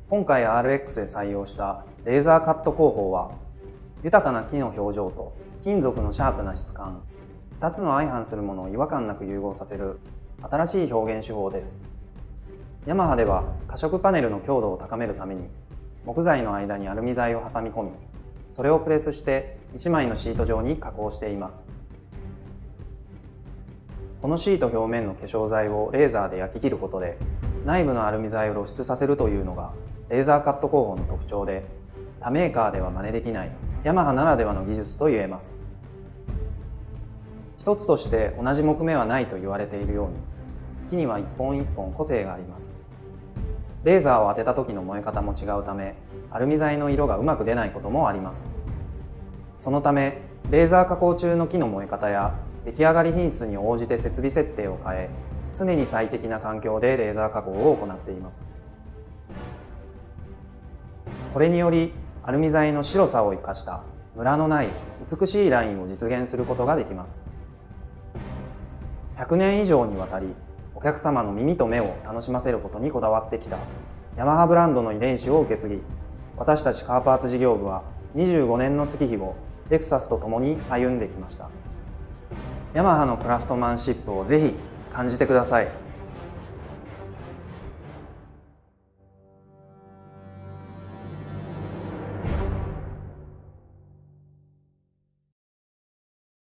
今回 RX で採用したレーザーカット工法は、豊かな木の表情と金属のシャープな質感、2つの相反するものを違和感なく融合させる新しい表現手法です。ヤマハでは可食パネルの強度を高めるために木材の間にアルミ材を挟み込み、それをプレスして1枚のシート状に加工しています。このシート表面の化粧材をレーザーで焼き切ることで内部のアルミ材を露出させるというのがレーザーカット工法の特徴で、他メーカーでは真似できないヤマハならではの技術と言えます。一つとして同じ木目はないと言われているように、木には一本一本個性があります。レーザーを当てた時の燃え方も違うため、アルミ材の色がうまく出ないこともあります。そのためレーザー加工中の木の燃え方や出来上がり品質に応じて設備設定を変え、常に最適な環境でレーザー加工を行っています。これによりアルミ材の白さを生かしたムラのない美しいラインを実現することができます。100年以上にわたりお客様の耳と目を楽しませることにこだわってきたヤマハブランドの遺伝子を受け継ぎ、私たちカーパーツ事業部は25年の月日をレクサスと共に歩んできました。ヤマハのクラフトマンシップをぜひ感じてください。